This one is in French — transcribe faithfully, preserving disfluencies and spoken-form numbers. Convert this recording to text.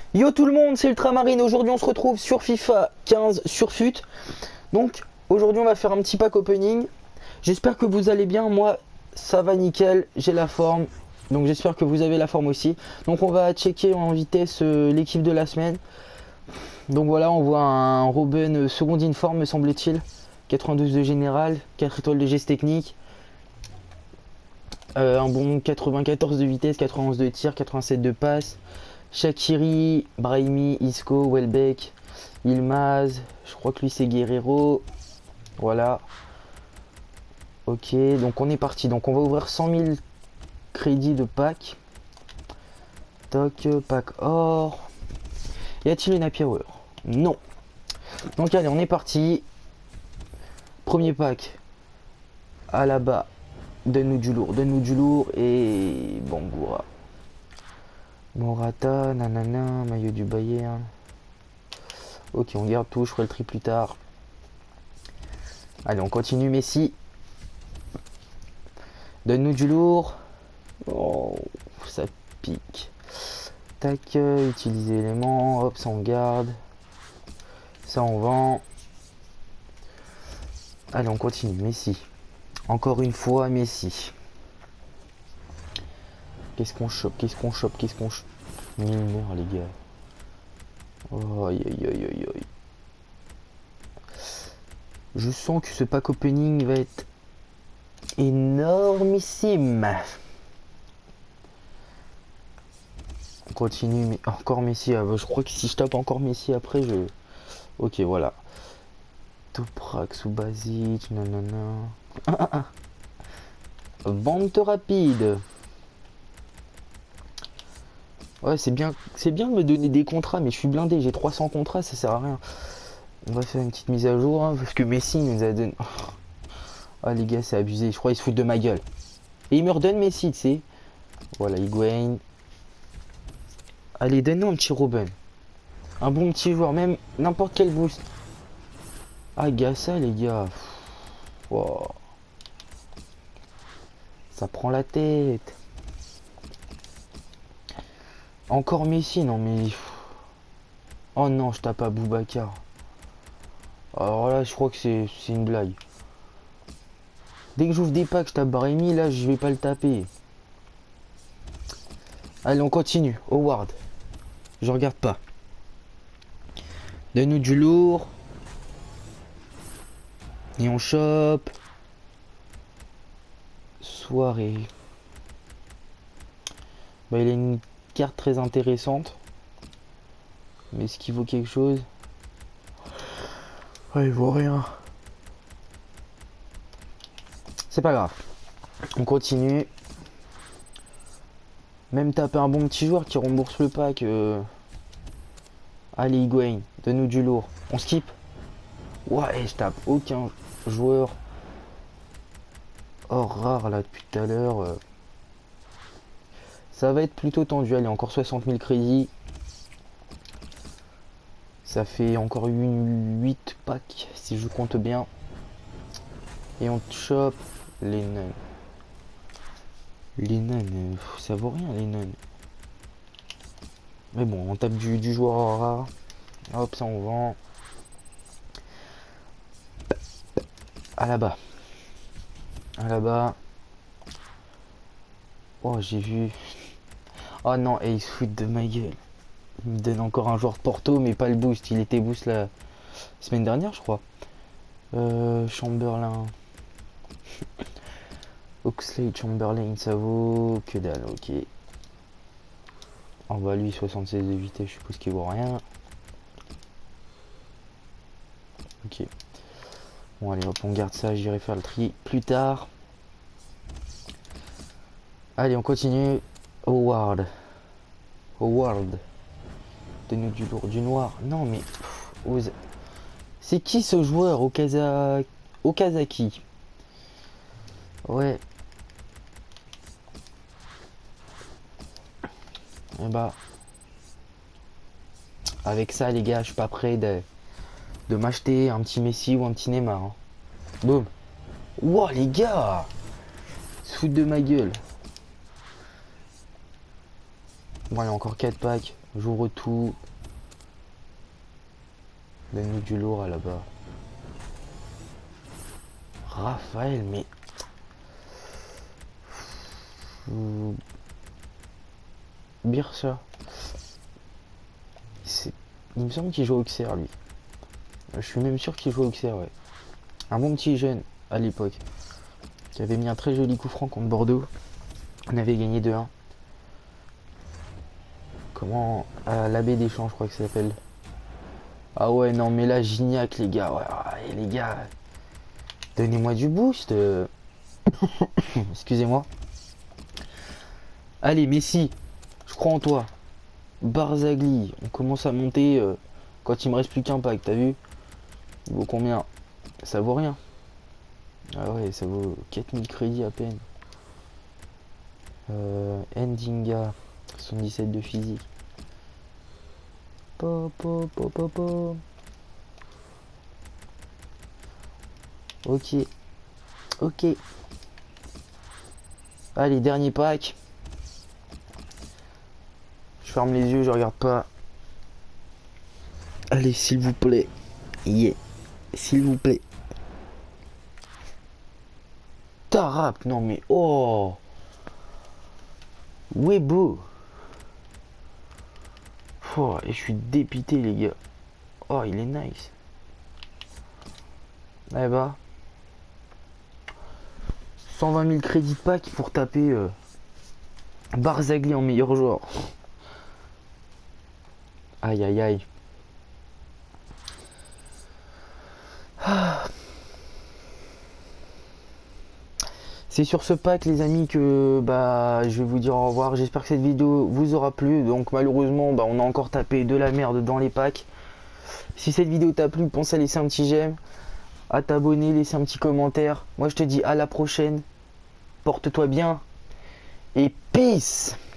Yo tout le monde, c'est Ultramarine. Aujourd'hui on se retrouve sur FIFA quinze sur F U T. Donc aujourd'hui on va faire un petit pack opening. J'espère que vous allez bien. Moi ça va nickel, j'ai la forme. Donc j'espère que vous avez la forme aussi. Donc on va checker en vitesse euh, l'équipe de la semaine. Donc voilà, on voit un Robben euh, seconde informe me semble-t-il. quatre-vingt-douze de général, quatre étoiles de geste technique. Euh, un bon quatre-vingt-quatorze de vitesse, quatre-vingt-onze de tir, quatre-vingt-sept de passe. Shaqiri, Brahimi, Isco, Welbeck, Ilmaz, je crois que lui c'est Guerrero. Voilà. Ok, donc on est parti. Donc on va ouvrir cent mille crédits de pack. Toc, pack or. Y a-t-il une happy hour? Non. Donc allez, on est parti. Premier pack. À la bas. Donne-nous du lourd, donne-nous du lourd. Et Bangoura. Morata, nanana, maillot du Bayern. Ok, on garde tout, je ferai le tri plus tard. Allez, on continue. Messi. Donne-nous du lourd. Oh, ça pique. Tac, euh, utiliser éléments. Hop, ça on garde. Ça on vend. Allez, on continue. Messi. Encore une fois, Messi. Qu'est-ce qu'on chope? Qu'est-ce qu'on chope? Qu'est-ce qu'on chope? Milner, les gars. Oh, aïe, aïe, aïe, aïe, aïe. Je sens que ce pack opening va être énormissime. On continue, mais encore Messi. Ah, bah, je crois que si je tape encore Messi après, je... Ok, voilà. Toprak, Subasic, nanana. Ah, ah, ah. Vente rapide. Ouais, c'est bien, c'est bien de me donner des contrats, mais je suis blindé, j'ai trois cents contrats, ça sert à rien. On va faire une petite mise à jour, hein, parce que Messi nous a donné... Ah les gars, c'est abusé, je crois qu'ils se foutent de ma gueule. Et il me redonne Messi, tu sais. Voilà, Higuain. Allez, donne-nous un petit Robben. Un bon petit joueur, même n'importe quel boost. Ah, Gassa, les gars. Wow. Ça prend la tête. Encore Messi, non mais... Oh non, je tape à Boubacar. Alors là, je crois que c'est une blague. Dès que j'ouvre des packs, je tape Brahimi, là, je vais pas le taper. Allez, on continue. Howard. Je regarde pas. Donne-nous du lourd. Et on chope. Soirée. Bah, il a une carte très intéressante. Mais est-ce qu'il vaut quelque chose? Ouais, il vaut rien. C'est pas grave. On continue. Même taper un bon petit joueur qui rembourse le pack. Euh... Allez, Higuain, donne-nous du lourd. On skip. Ouais, je tape aucun joueur. Or rare là depuis tout à l'heure. Euh... Ça va être plutôt tendu. Allez, encore soixante mille crédits. Ça fait encore une huit packs si je compte bien. Et on chope les nuns. Les nuns, euh, ça vaut rien les nuns. Mais bon, on tape du, du joueur rare. Hop, ça on vend. À la bas. À la bas. Oh, j'ai vu. Oh non, et il se fout de ma gueule. Il me donne encore un joueur de Porto, mais pas le boost. Il était boost la semaine dernière, je crois. Euh, Chamberlain. Oxlade, Chamberlain, ça vaut que dalle, ok. En bas, lui, soixante-seize de vitesse, je suppose qu'il vaut rien. Ok. Bon, allez, hop, on garde ça. J'irai faire le tri plus tard. Allez, on continue. Howard. Howard. Donne-nous du lourd, du noir. Non, mais... Pff, c'est qui ce joueur au Kaza... Okazaki? Ouais. Et bah... Avec ça, les gars, je suis pas prêt de, de m'acheter un petit Messi ou un petit Neymar. Hein. Boum. Wow, les gars! Ils se foutent de ma gueule. Bon, il y a encore quatre packs. J'ouvre tout. Donne-nous du lourd à là-bas. Raphaël, mais... Birsa. Il me semble qu'il joue au Auxerre, lui. Je suis même sûr qu'il joue au Auxerre, ouais. Un bon petit jeune, à l'époque. Qui avait mis un très joli coup franc contre Bordeaux. On avait gagné deux un. Comment... Ah, l'abbé des Champs, je crois que ça s'appelle. Ah ouais, non, mais là, Gignac, les gars. Ouais, ouais, les gars. Donnez-moi du boost. Excusez-moi. Allez, Messi. Je crois en toi. Barzagli. On commence à monter euh, quand il me reste plus qu'un pack, t'as vu? Il vaut combien? Ça vaut rien. Ah ouais, ça vaut quatre mille crédits à peine. Euh, Endinga. soixante-dix-sept de physique. Po, po, po, po, po. Ok. Ok. Allez, dernier pack. Je ferme les yeux, je regarde pas. Allez, s'il vous plaît. Yeah. S'il vous plaît. Tarap, non mais oh. Ouais beau. Oh, et je suis dépité les gars. Oh, il est nice. Eh bah. cent vingt mille crédits de pack pour taper euh, Barzagli en meilleur joueur. Aïe aïe aïe. Ah. C'est sur ce pack les amis que bah je vais vous dire au revoir. J'espère que cette vidéo vous aura plu. Donc malheureusement bah, on a encore tapé de la merde dans les packs. Si cette vidéo t'a plu, pense à laisser un petit j'aime, à t'abonner, laisser un petit commentaire. Moi je te dis à la prochaine. Porte-toi bien et peace.